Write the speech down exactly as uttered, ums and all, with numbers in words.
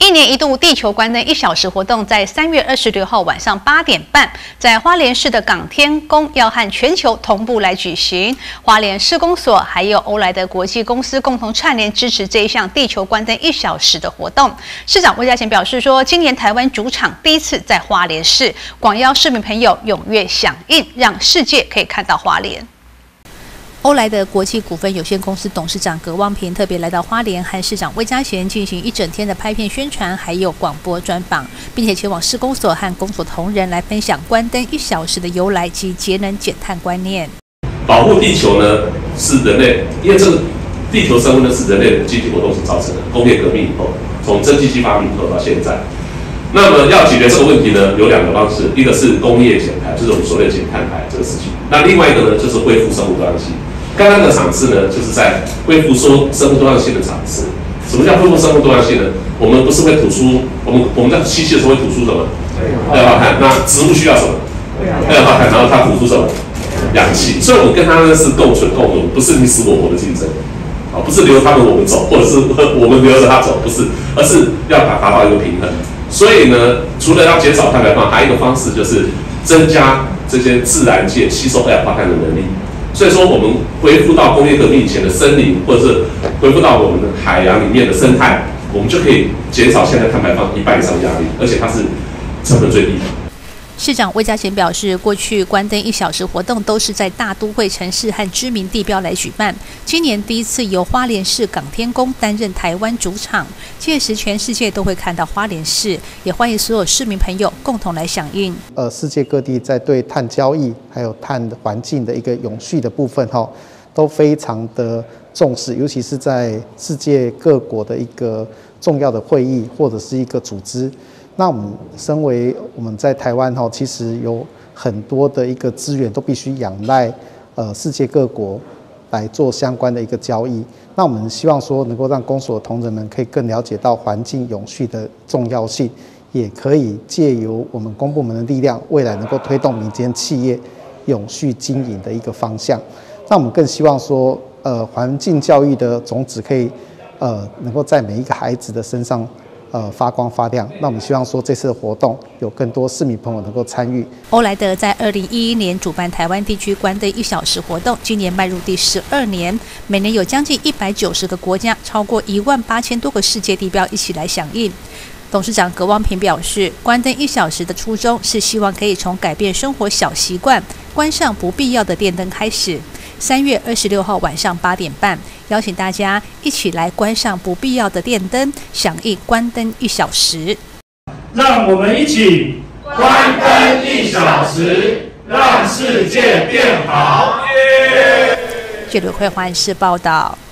一年一度地球关灯一小时活动，在三月二十六号晚上八点半，在花莲市的港天宫要和全球同步来举行。花莲施工所还有欧莱德国际公司共同串联支持这一项地球关灯一小时的活动。市长魏嘉贤表示说，今年台湾主场第一次在花莲市，广邀市民朋友踊跃响应，让世界可以看到花莲。欧莱德国际股份有限公司董事长葛望平特别来到花莲，和市长魏嘉贤进行一整天的拍片宣传，还有广播专访，并且前往施工所和工所同仁来分享关灯一小时的由来及节能减碳观念。 保护地球呢，是人类，因为这个地球生物呢是人类的集体活动所造成的。工业革命以后，从蒸汽机发明以后到现在，那么要解决这个问题呢，有两个方式，一个是工业减排，就是我们所谓的减碳排这个事情；那另外一个呢，就是恢复生物多样性。刚刚的场次呢，就是在恢复说生物多样性的场次。什么叫恢复生物多样性呢？我们不是会吐出，我们我们在吸气的时候会吐出什么？二氧化碳。那植物需要什么？二氧化碳，然后它吐出什么？氧气。所以我们跟它呢是共存共荣，不是你死我活的竞争。啊，不是留他们我们走，或者是我们留着它走，不是，而是要达达到一个平衡。所以呢，除了要减少碳排放，还有一个方式就是增加这些自然界吸收二氧化碳的能力。所以说，我们恢复到工业革命以前的森林，或者是恢复到我们的海洋里面的生态，我们就可以减少现在碳排放一半以上的压力，而且它是成本最低的。 市长魏嘉贤表示，过去关灯一小时活动都是在大都会城市和知名地标来举办，今年第一次由花莲市港天宫担任台湾主场，届时全世界都会看到花莲市，也欢迎所有市民朋友共同来响应。 呃，世界各地在对碳交易还有碳环境的一个永续的部分哈，都非常的重视，尤其是在世界各国的一个重要的会议或者是一个组织。那我们身为我们在台湾哈，其实有很多的一个资源都必须仰赖呃世界各国来做相关的一个交易。那我们希望说能够让公所的同仁们可以更了解到环境永续的重要性，也可以借由我们公部门的力量，未来能够推动民间企业永续经营的一个方向。那我们更希望说，呃，环境教育的种子可以呃能够在每一个孩子的身上。呃，发光发亮。那我们希望说，这次的活动有更多市民朋友能够参与。 欧莱德在二零一一年主办台湾地区关灯一小时活动，今年迈入第十二年，每年有将近一百九十个国家，超过一万八千多个世界地标一起来响应。董事长葛望平表示，关灯一小时的初衷是希望可以从改变生活小习惯、关上不必要的电灯开始。三月二十六号晚上八点半，邀请大家一起来关上不必要的电灯，响应关灯一小时。 让我们一起关灯一小时，让世界变好。 记者会环视报道。